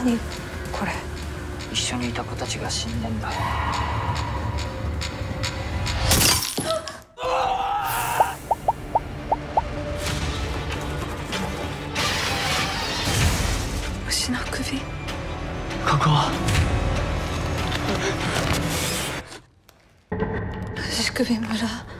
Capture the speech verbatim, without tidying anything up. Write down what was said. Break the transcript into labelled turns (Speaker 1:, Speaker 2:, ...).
Speaker 1: 何これ。
Speaker 2: 一緒にいた子たちが死んだんだ。
Speaker 1: 牛の首。
Speaker 2: ここは
Speaker 1: 牛首村。